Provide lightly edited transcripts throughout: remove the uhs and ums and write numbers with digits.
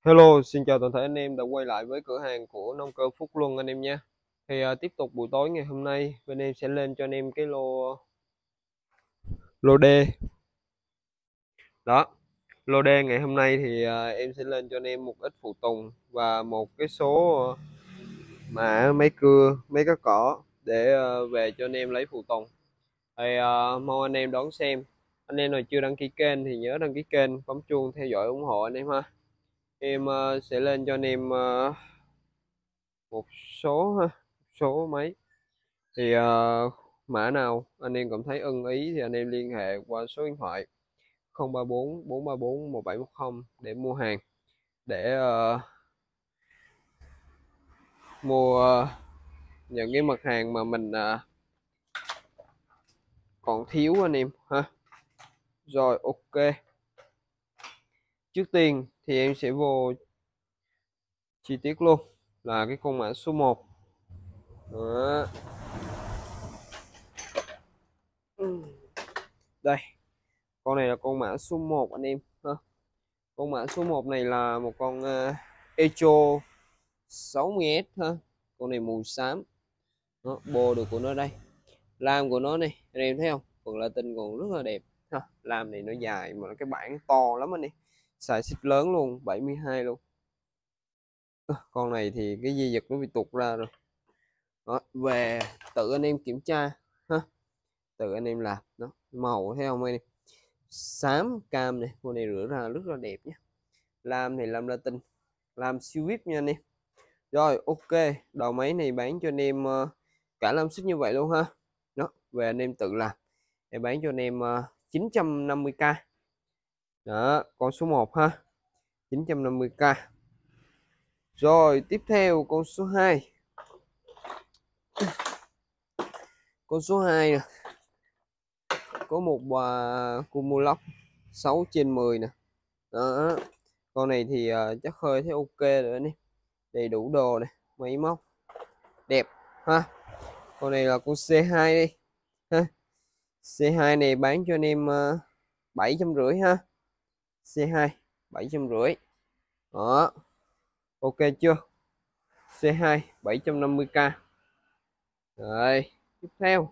Hello, xin chào toàn thể anh em đã quay lại với cửa hàng của nông cơ Phúc Luân anh em nhé. Tiếp tục buổi tối ngày hôm nay bên em sẽ lên cho anh em cái lô D. Đó, lô D ngày hôm nay thì em sẽ lên cho anh em một ít phụ tùng và một cái số mã máy cưa, mấy cái cỏ để về cho anh em lấy phụ tùng. Mong anh em đón xem. Anh em nào chưa đăng ký kênh thì nhớ đăng ký kênh, bấm chuông theo dõi ủng hộ anh em ha. Em sẽ lên cho anh em một số số máy thì mã nào anh em cảm thấy ưng ý thì anh em liên hệ qua số điện thoại 034 434 1710 để mua hàng, để mua những cái mặt hàng mà mình còn thiếu anh em ha. Rồi, ok, trước tiên thì em sẽ vô chi tiết luôn là cái con mã số 1. Đó. Đây, con này là con mã số 1 anh em ha. Con mã số 1 này là một con Echo 60S ha. Con này màu xám. Đó, bô được của nó đây. Lam của nó này, anh em thấy không? Phần Latin còn rất là đẹp ha. Lam này nó dài mà cái bản to lắm anh em. Xài xích lớn luôn, 72 luôn. Con này thì cái dây giật nó bị tuột ra rồi. Đó, về tự anh em kiểm tra ha. Tự anh em làm đó. Màu thấy không anh em? Xám cam này, con này rửa ra rất là đẹp nhé. Lam thì lam Latin, lam siêu vip nha anh em. Rồi, ok, đầu máy này bán cho anh em cả lam xích như vậy luôn ha. Đó, về anh em tự làm. Em bán cho anh em 950k. Đó, con số 1 ha. 950k. Rồi, tiếp theo con số 2. Con số 2 nè. Có một Cumulok 6/10 nè. Đó. Con này thì chắc hơi thấy ok rồi anh em. Đầy đủ đồ này, máy móc đẹp ha. Con này là con C2 đi ha. C2 này bán cho anh em 750 ha. C2 750. Đó, ok chưa? C2 750k. Rồi, tiếp theo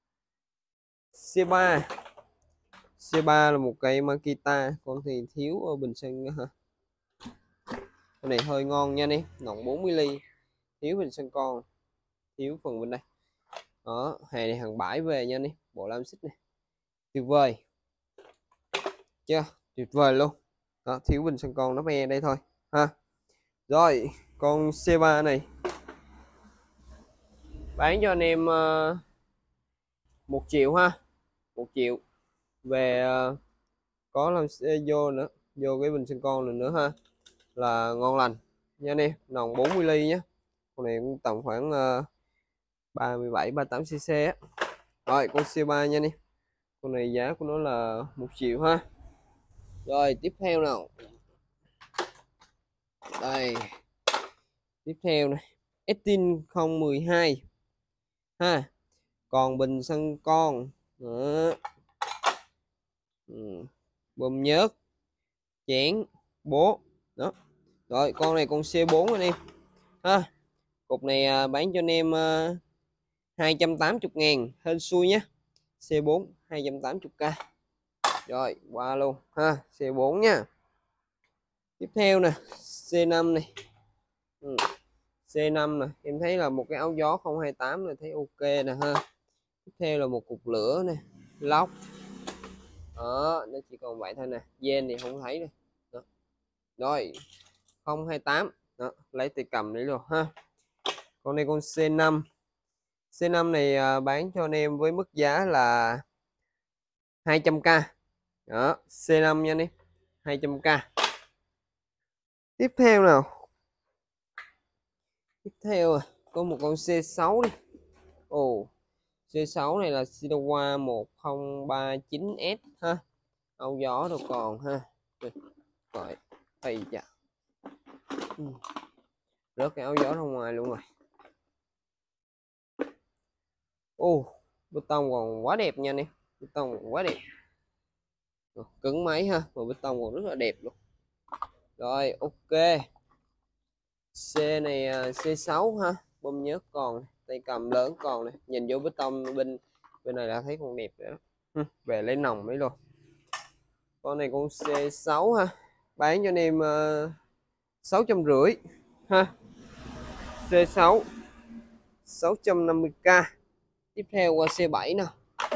C3. C3 là một cây Makita, con thì thiếu ở bình xăng ha. Con này hơi ngon nha anh em, nòng 40 ly, thiếu bình xăng con, thiếu phần bên đây. Đó, hàng này hàng bãi về nha anh em, bộ lam xích này tuyệt vời chưa, tuyệt vời luôn. Đó, thiếu bình xăng con nó me đây thôi ha. Rồi, con C3 này bán cho anh em 1 triệu ha. 1 triệu về có làm vô nữa, vô cái bình xăng con này nữa ha, là ngon lành nha anh em. Nòng 40 ly nhé. Con này cũng tầm khoảng 37 38 cc á. Rồi, con C3 nha anh em. Con này giá của nó là 1 triệu ha. Rồi, tiếp theo nào. Đây, tiếp theo này, Estin 012 ha. Còn bình xăng con đó. Bơm nhớt, chén, bố đó. Rồi, con này con C4 anh em ha. Cục này bán cho anh em 280.000 hên xui nhé. C4 280k. Rồi, qua luôn ha. C4 nha. Tiếp theo nè, C5 này. C5 nè, em thấy là một cái áo gió 028 là thấy ok nè ha. Tiếp theo là một cục lửa nè, lóc. Đó, nó chỉ còn vậy thôi nè. Gen thì không thấy nữa. Đó. Rồi, 028. Đó, lấy tay cầm đấy luôn ha. Con này con C5. C5 này bán cho anh em với mức giá là 200k. Đó, C5 nha anh em. 200k. Tiếp theo nào. Tiếp theo có một con C6 đi. Ồ, C6 này là Sinowa 1039S ha. Áo gió đâu còn ha. Rồi, thầy chà. Rớt cái áo gió ra ngoài luôn rồi. Ồ, bê tông còn quá đẹp nha anh em. Bê tông còn quá đẹp. Cứng máy ha, mà bê tông còn rất là đẹp luôn. Rồi ok. C này C6 ha, bông nhớt còn, tay cầm lớn còn này, nhìn vô bê tông bên bên này đã thấy con đẹp rồi đó. Về lấy nòng mấy luôn. Con này con C6 ha, bán cho anh em 650 ha. C6 650k. Tiếp theo qua C7 nè.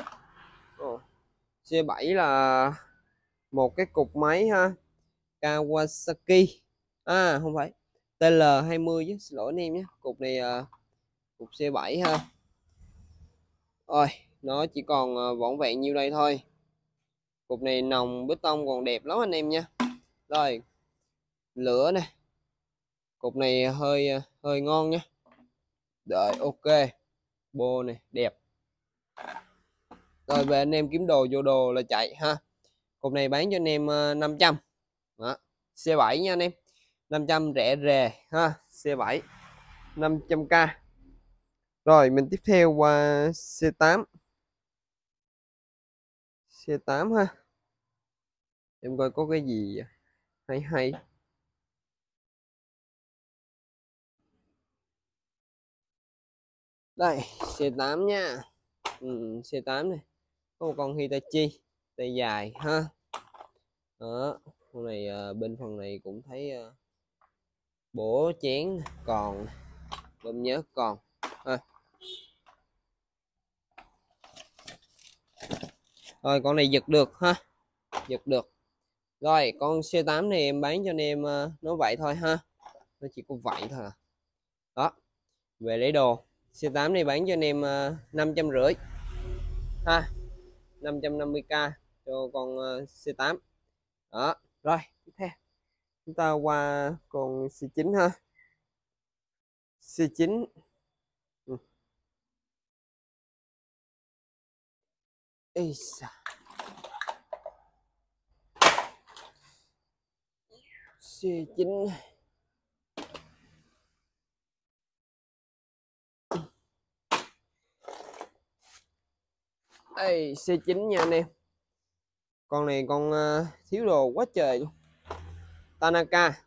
C7 là một cái cục máy ha, Kawasaki, không phải, TL20 chứ, xin lỗi anh em nhé. Cục này cục C7 ha. Rồi nó chỉ còn vỏn vẹn nhiêu đây thôi. Cục này nòng bê tông còn đẹp lắm anh em nha. Rồi lửa nè, cục này hơi ngon nhé. Đợi ok, bô này đẹp. Rồi về anh em kiếm đồ vô đồ là chạy ha. Cục này bán cho anh em 500 đó. C7 nha anh em, 500 rẻ rề ha. C7 500k. Rồi mình tiếp theo qua C8. C8 ha, em coi có cái gì hay hay. Đây C8 nha. C8 này có một con Hitachi tay dài ha. Đó, con này bên phần này cũng thấy bổ chén còn, bơm nhớt còn ha. Rồi con này giật được ha, giật được. Rồi con C8 này em bán cho anh em nó vậy thôi ha, nó chỉ có vậy thôi à. Đó, về lấy đồ. C8 này bán cho anh em 550 ha, 550k cho con C8 đó. Rồi tiếp theo chúng ta qua con C9 ha. C9 C9 đây, C9 nha anh em. Con này con thiếu đồ quá trời luôn. Tanaka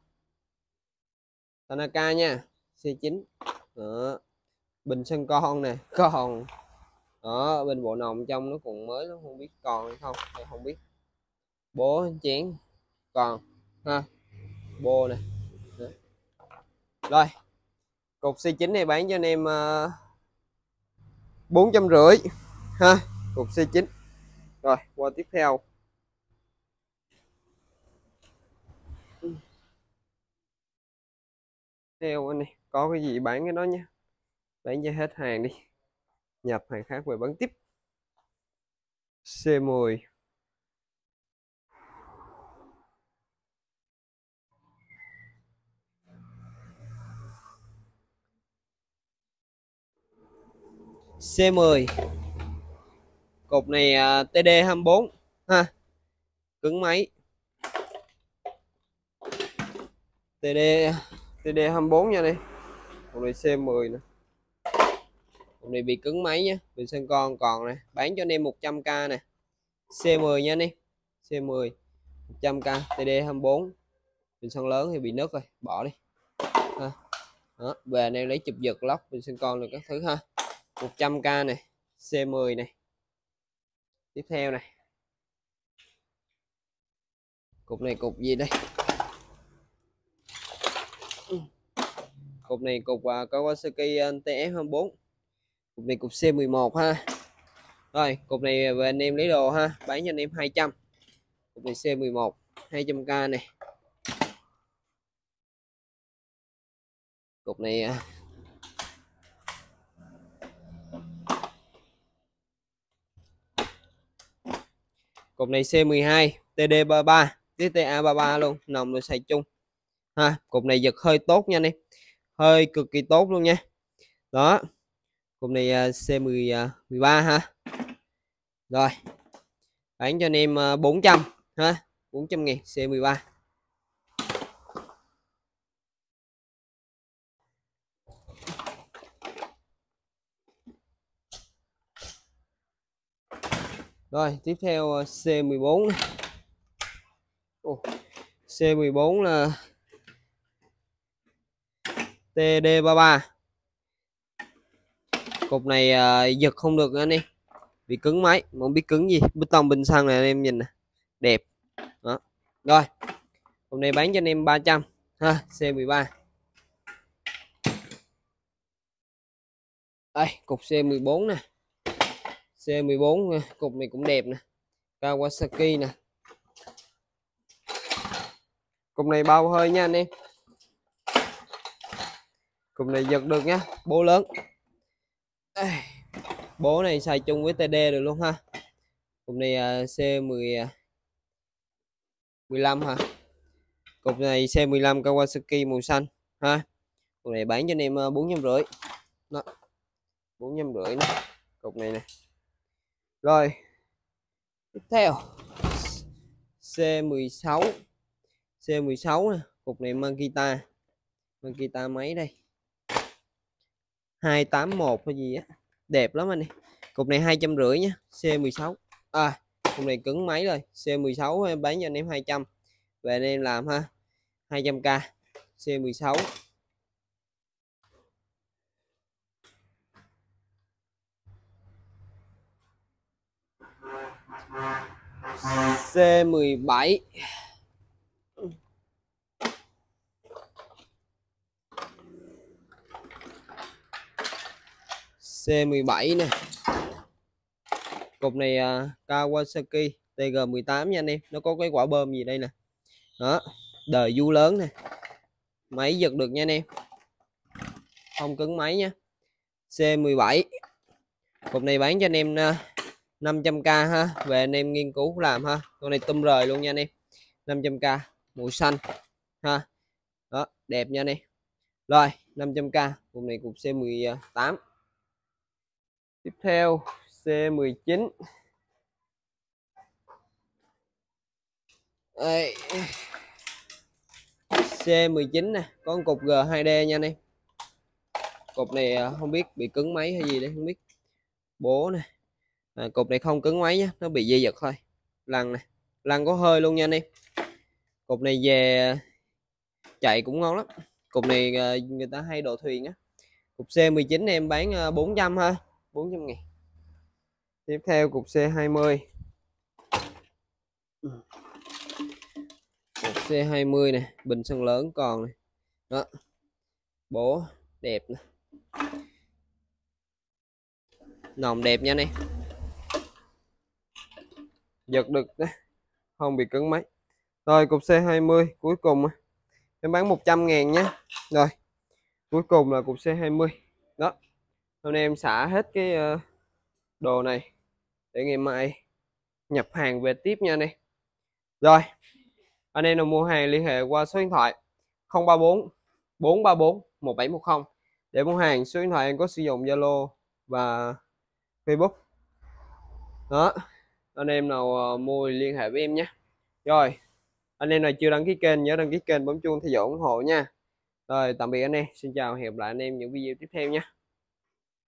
nha, C9 đó. Bình sân con nè, còn đó, bên bộ nòng trong nó còn mới lắm, không biết còn hay không, hay không biết. Bố chén còn ha, bô này. Rồi cục C9 này bán cho anh em 450 ha, cục C9. Rồi qua tiếp theo. Theo anh này có cái gì bán cái đó nhé, bán cho hết hàng đi, nhập hàng khác về bán tiếp. C10 C10 cục này TD24 ha, cứng máy TD24 nha đây. Cục này C10 nè, cục này bị cứng máy nhé, bình sân con còn nè, bán cho anh em 100k nè. C10 nha anh em, C10 100k TD24. Bình sân lớn thì bị nứt rồi, bỏ đi ha. Đó, về anh em lấy chụp giật lóc bình sân con rồi các thứ ha. 100k này, C10 này. Tiếp theo này, cục này cục gì đây? Cục này cục Kawasaki TF24. Cục này cục C11 ha. Rồi cục này về anh em lấy đồ ha, bán cho anh em 200. Cục này C11 200k này. Cục này cục này C12 TD33 TTA33 luôn, nòng được xài chung ha. Cục này giật hơi tốt nha anh em, hơi cực kỳ tốt luôn nha. Đó, cục này C13 ha. Rồi bán cho anh em 400 ha, 400.000 C13. Rồi tiếp theo C14. C14 là TD33. Cục này giật không được anh em, vì cứng máy, không biết cứng gì. Bê tông bên xăng này anh em nhìn nè, đẹp đó. Rồi cục này bán cho anh em 300 ha, C13. Đây cục C14 nè, C14 cục này cũng đẹp nè, Kawasaki nè. Cục này bao hơi nha anh em, cục này giật được nhá, bố lớn. Đây, bố này xài chung với TD được luôn ha. Cục này C15 hả, cục này C15 Kawasaki màu xanh ha. Cục này bán cho anh em 450 đó, 450 nè, cục này nè. Rồi tiếp theo C16 nè, cục này Makita mấy đây 281 hay gì á, đẹp lắm anh em. Cục này 250 nhé, C16. Cục này cứng máy rồi, C16 bán cho anh em 200, về anh em làm ha, 200k C16. C17 C17 nè, cục này Kawasaki TG18 nha anh em, nó có cái quả bơm gì đây nè đó, đời du lớn nè, máy giật được nha anh em, không cứng máy nha. C17 cục này bán cho anh em 500k ha, về anh em nghiên cứu làm ha. Con này tum rời luôn nha anh em, 500k màu xanh ha, đó đẹp nha anh em. Rồi 500k cục này, cục C18. Tiếp theo C19. Đây, C19 nè, có cục G2D nha anh em. Cục này không biết bị cứng máy hay gì đấy không biết. Bố nè, cục này không cứng máy nhé, nó bị dây giật thôi. Lăn nè, lăn có hơi luôn nha anh em. Cục này về chạy cũng ngon lắm. Cục này người ta hay đổ thuyền á. Cục C19 em bán 400 ha, 400 ngàn. Tiếp theo cục C20. Cục C20 nè, bình xăng lớn còn này. Đó, bố đẹp nè, nòng đẹp nha anh em, giật được đấy, không bị cứng máy. Rồi cục C20 cuối cùng em bán 100 ngàn nhé. Rồi cuối cùng là cục C20 đó. Hôm nay em xả hết cái đồ này để ngày mai nhập hàng về tiếp nha anh em. Rồi anh em nào mua hàng liên hệ qua số điện thoại 034 434 1710 để mua hàng. Số điện thoại em có sử dụng Zalo và Facebook đó. Anh em nào mua liên hệ với em nhé. Rồi anh em nào chưa đăng ký kênh nhớ đăng ký kênh, bấm chuông theo dõi ủng hộ nha. Rồi tạm biệt anh em, xin chào, hẹn gặp lại anh em những video tiếp theo nha.